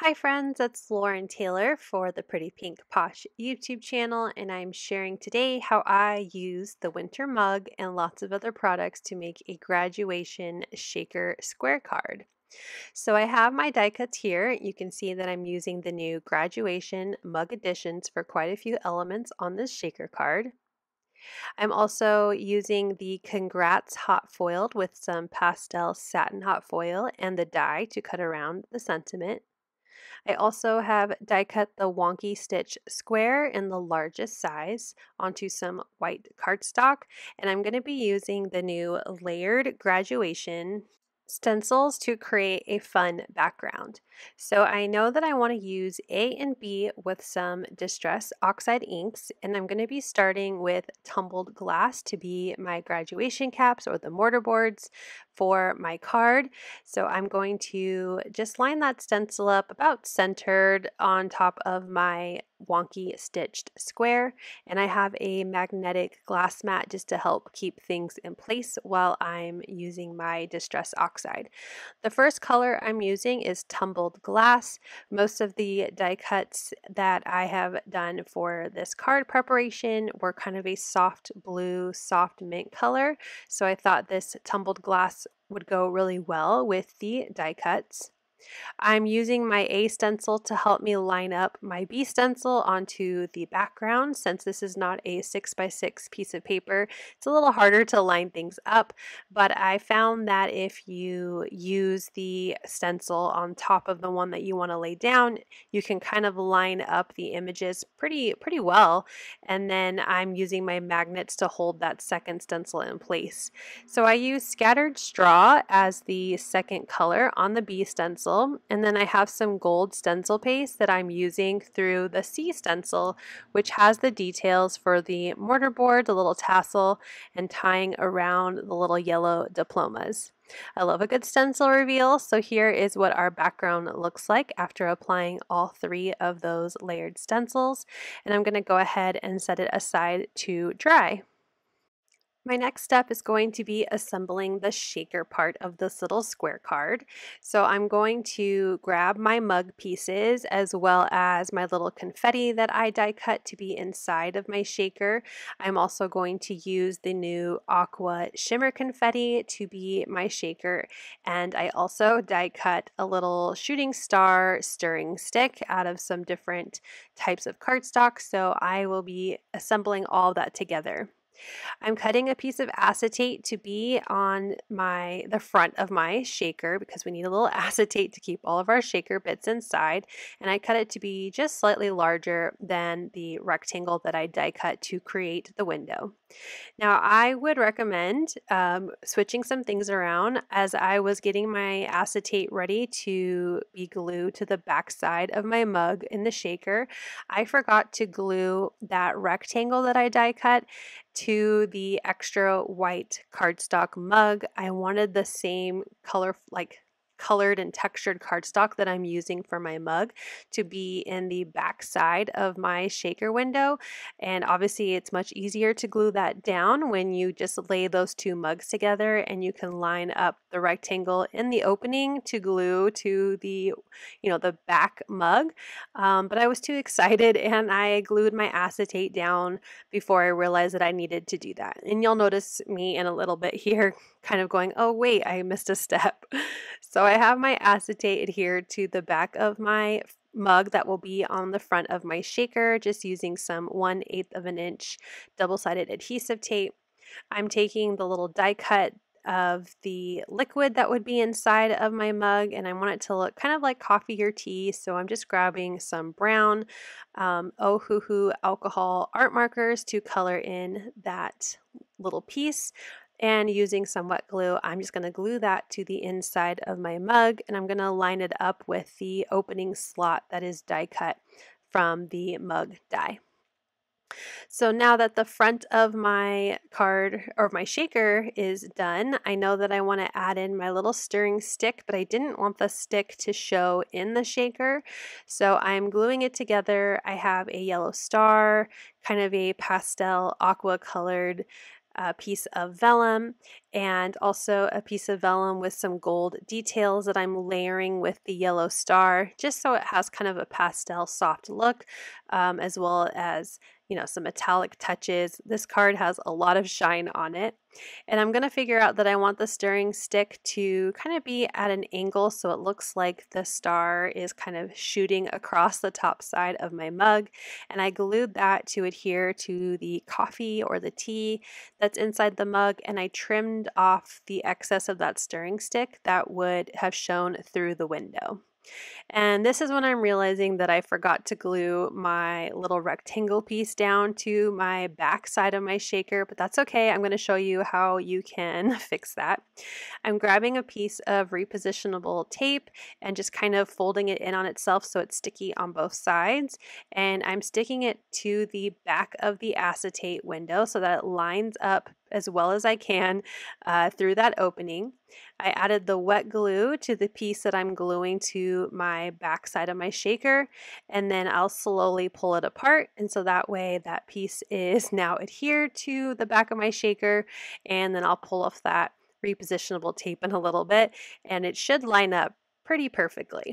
Hi friends, it's Lauren Taylor for the Pretty Pink Posh YouTube channel, and I'm sharing today how I use the winter mug and lots of other products to make a graduation shaker square card. So I have my die cuts here. You can see that I'm using the new graduation mug editions for quite a few elements on this shaker card. I'm also using the Congrats hot foiled with some pastel satin hot foil and the die to cut around the sentiment. I also have die cut the Wonky Stitch square in the largest size onto some white cardstock, and I'm going to be using the new layered graduation stencils to create a fun background. So I know that I want to use A and B with some Distress Oxide inks, and I'm going to be starting with Tumbled Glass to be my graduation caps or the mortar boards for my card. So I'm going to just line that stencil up about centered on top of my wonky stitched square, and I have a magnetic glass mat just to help keep things in place while I'm using my Distress Oxide. The first color I'm using is Tumbled Glass. Most of the die cuts that I have done for this card preparation were kind of a soft blue, soft mint color, so I thought this Tumbled Glass would go really well with the die cuts. I'm using my A stencil to help me line up my B stencil onto the background. Since this is not a 6x6 piece of paper, it's a little harder to line things up, but I found that if you use the stencil on top of the one that you want to lay down, you can kind of line up the images pretty well, and then I'm using my magnets to hold that second stencil in place. So I use Scattered Straw as the second color on the B stencil, and then I have some gold stencil paste that I'm using through the C stencil, which has the details for the mortar board, the little tassel, and tying around the little yellow diplomas. I love a good stencil reveal, so here is what our background looks like after applying all three of those layered stencils, and I'm going to go ahead and set it aside to dry. My next step is going to be assembling the shaker part of this little square card. So I'm going to grab my mug pieces as well as my little confetti that I die cut to be inside of my shaker. I'm also going to use the new Aqua Shimmer confetti to be my shaker, and I also die cut a little shooting star stirring stick out of some different types of cardstock, so I will be assembling all that together. I'm cutting a piece of acetate to be on the front of my shaker because we need a little acetate to keep all of our shaker bits inside, and I cut it to be just slightly larger than the rectangle that I die cut to create the window. Now, I would recommend switching some things around. As I was getting my acetate ready to be glued to the back side of my mug in the shaker, I forgot to glue that rectangle that I die cut to the extra white cardstock mug. I wanted the same color, like colored and textured cardstock that I'm using for my mug to be in the back side of my shaker window, and obviously it's much easier to glue that down when you just lay those two mugs together, and you can line up the rectangle in the opening to glue to the the back mug, but I was too excited and I glued my acetate down before I realized that I needed to do that. And you'll notice me in a little bit here kind of going, oh wait, I missed a step. So I have my acetate adhered to the back of my mug that will be on the front of my shaker, just using some 1/8 of an inch double-sided adhesive tape. I'm taking the little die cut of the liquid that would be inside of my mug, and I want it to look kind of like coffee or tea, so I'm just grabbing some brown Ohuhu alcohol art markers to color in that little piece, and using some wet glue, I'm just going to glue that to the inside of my mug, and I'm going to line it up with the opening slot that is die cut from the mug die. So now that the front of my card or my shaker is done, I know that I want to add in my little stirring stick, but I didn't want the stick to show in the shaker. So I'm gluing it together. I have a yellow star, kind of a pastel aqua colored a piece of vellum, and also a piece of vellum with some gold details that I'm layering with the yellow star, just so it has kind of a pastel soft look, as well as, you know, some metallic touches. This card has a lot of shine on it. And I'm going to figure out that I want the stirring stick to kind of be at an angle so it looks like the star is kind of shooting across the top side of my mug. And I glued that to adhere to the coffee or the tea that's inside the mug, and I trimmed off the excess of that stirring stick that would have shown through the window. And this is when I'm realizing that I forgot to glue my little rectangle piece down to my back side of my shaker, but that's okay. I'm going to show you how you can fix that. I'm grabbing a piece of repositionable tape and just kind of folding it in on itself so it's sticky on both sides. And I'm sticking it to the back of the acetate window so that it lines up as well as I can through that opening. I added the wet glue to the piece that I'm gluing to my back side of my shaker, and then I'll slowly pull it apart, and so that way that piece is now adhered to the back of my shaker, and then I'll pull off that repositionable tape in a little bit, and it should line up pretty perfectly.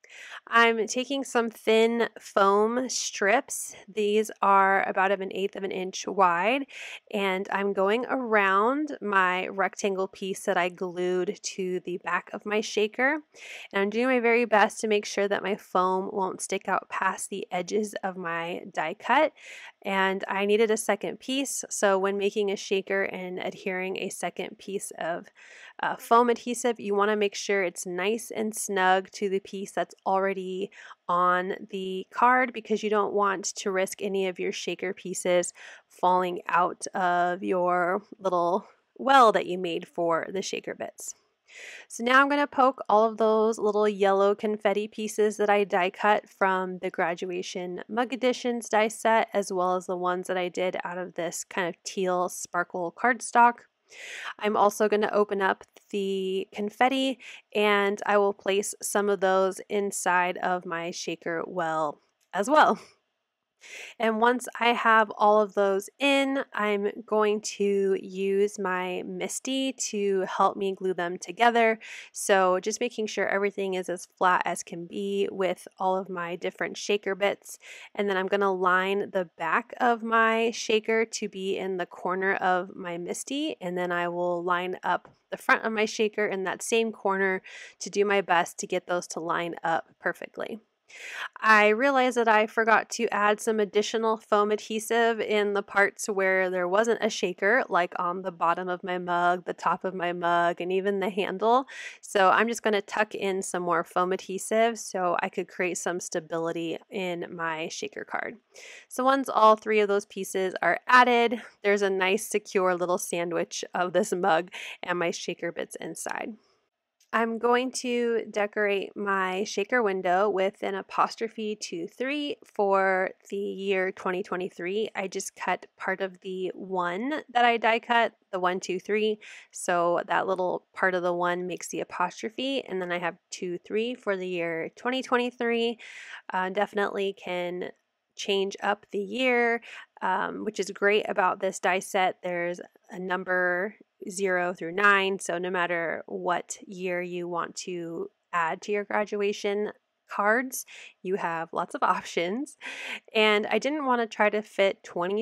I'm taking some thin foam strips. These are about 1/8 of an inch wide, and I'm going around my rectangle piece that I glued to the back of my shaker. And I'm doing my very best to make sure that my foam won't stick out past the edges of my die cut. And I needed a second piece, so when making a shaker and adhering a second piece of foam adhesive, you want to make sure it's nice and snug to the piece that's already on the card, because you don't want to risk any of your shaker pieces falling out of your little well that you made for the shaker bits. So now I'm going to poke all of those little yellow confetti pieces that I die cut from the Graduation Mug Editions die set, as well as the ones that I did out of this kind of teal sparkle cardstock. I'm also going to open up the confetti, and I will place some of those inside of my shaker well as well. And once I have all of those in, I'm going to use my MISTI to help me glue them together. So just making sure everything is as flat as can be with all of my different shaker bits. And then I'm going to line the back of my shaker to be in the corner of my MISTI, and then I will line up the front of my shaker in that same corner to do my best to get those to line up perfectly. I realized that I forgot to add some additional foam adhesive in the parts where there wasn't a shaker, like on the bottom of my mug, the top of my mug, and even the handle. So I'm just going to tuck in some more foam adhesive so I could create some stability in my shaker card. So once all three of those pieces are added, there's a nice secure little sandwich of this mug and my shaker bits inside. I'm going to decorate my shaker window with an apostrophe 2-3 for the year 2023. I just cut part of the 1 that I die cut, the 1, 2, 3. So that little part of the 1 makes the apostrophe, and then I have 2, 3 for the year 2023. Definitely can change up the year, which is great about this die set. There's a number 0 through 9, so no matter what year you want to add to your graduation cards, you have lots of options. And I didn't want to try to fit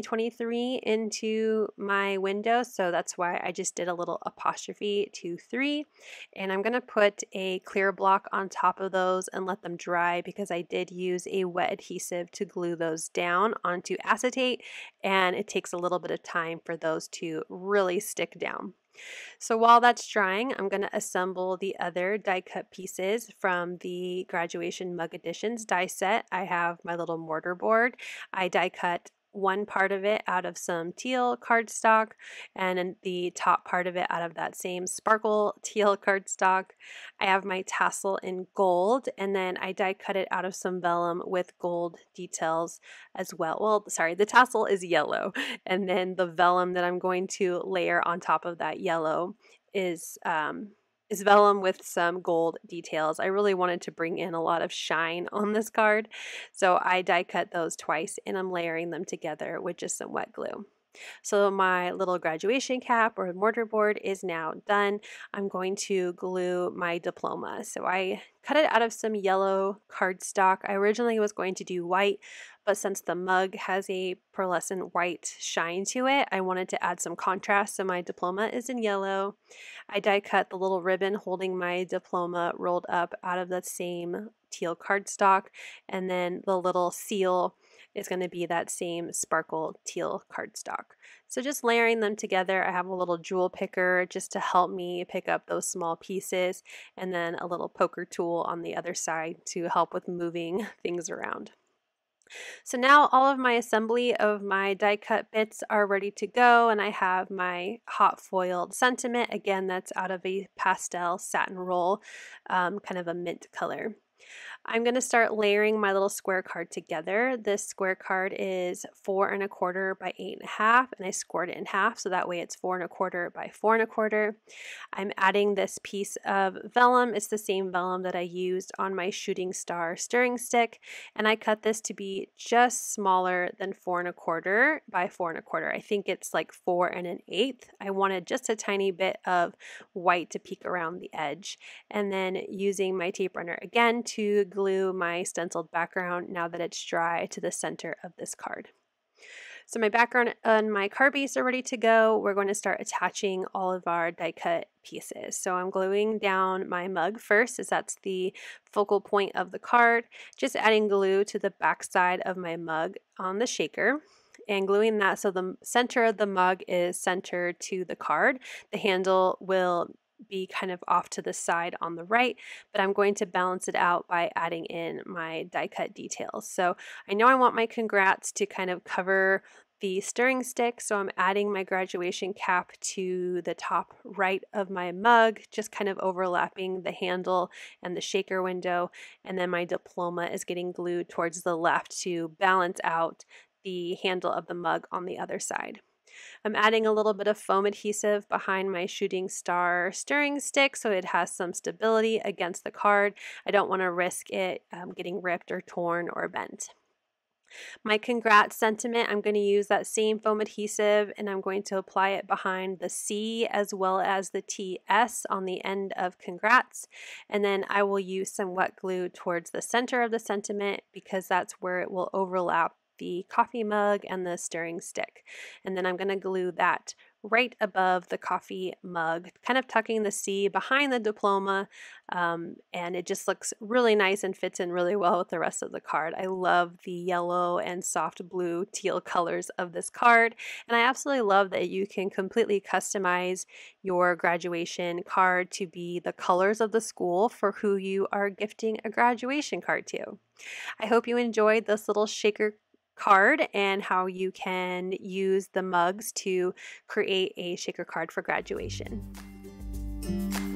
2023 into my window, so that's why I just did a little apostrophe 2-3. And I'm going to put a clear block on top of those and let them dry, because I did use a wet adhesive to glue those down onto acetate, and it takes a little bit of time for those to really stick down. So while that's drying, I'm going to assemble the other die cut pieces from the Graduation Mug Editions die set. I have my little mortar board. I die cut one part of it out of some teal cardstock, and then the top part of it out of that same sparkle teal cardstock. I have my tassel in gold, and then I die cut it out of some vellum with gold details as well. Well, sorry, the tassel is yellow, and then the vellum that I'm going to layer on top of that yellow is vellum with some gold details. I really wanted to bring in a lot of shine on this card, so I die cut those twice, and I'm layering them together with just some wet glue. So my little graduation cap or mortarboard is now done. I'm going to glue my diploma. So I cut it out of some yellow cardstock. I originally was going to do white, but since the mug has a pearlescent white shine to it, I wanted to add some contrast. So my diploma is in yellow. I die cut the little ribbon holding my diploma rolled up out of the same teal cardstock, and then the little seal is going to be that same sparkle teal cardstock. So just layering them together, I have a little jewel picker just to help me pick up those small pieces, and then a little poker tool on the other side to help with moving things around. So now all of my assembly of my die cut bits are ready to go, and I have my hot foiled sentiment. Again, that's out of a pastel satin roll, kind of a mint color. I'm going to start layering my little square card together. This square card is 4 1/4 by 8 1/2, and I scored it in half so that way it's 4 1/4 by 4 1/4. I'm adding this piece of vellum. It's the same vellum that I used on my shooting star stirring stick, and I cut this to be just smaller than 4 1/4 by 4 1/4. I think it's like 4 1/8. I wanted just a tiny bit of white to peek around the edge, and then using my tape runner again to glue my stenciled background now that it's dry to the center of this card. So my background and my card base are ready to go. We're going to start attaching all of our die cut pieces. So I'm gluing down my mug first, as that's the focal point of the card. Just adding glue to the back side of my mug on the shaker and gluing that so the center of the mug is centered to the card. The handle will be kind of off to the side on the right, but I'm going to balance it out by adding in my die cut details. So I know I want my congrats to kind of cover the stirring stick, so I'm adding my graduation cap to the top right of my mug, just kind of overlapping the handle and the shaker window, and then my diploma is getting glued towards the left to balance out the handle of the mug on the other side. I'm adding a little bit of foam adhesive behind my shooting star stirring stick so it has some stability against the card. I don't want to risk it getting ripped or torn or bent. My congrats sentiment, I'm going to use that same foam adhesive and I'm going to apply it behind the C as well as the TS on the end of congrats. And then I will use some wet glue towards the center of the sentiment because that's where it will overlap the coffee mug and the stirring stick. And then I'm going to glue that right above the coffee mug, kind of tucking the C behind the diploma, and it just looks really nice and fits in really well with the rest of the card. I love the yellow and soft blue teal colors of this card, and I absolutely love that you can completely customize your graduation card to be the colors of the school for who you are gifting a graduation card to. I hope you enjoyed this little shaker card and how you can use the mugs to create a shaker card for graduation.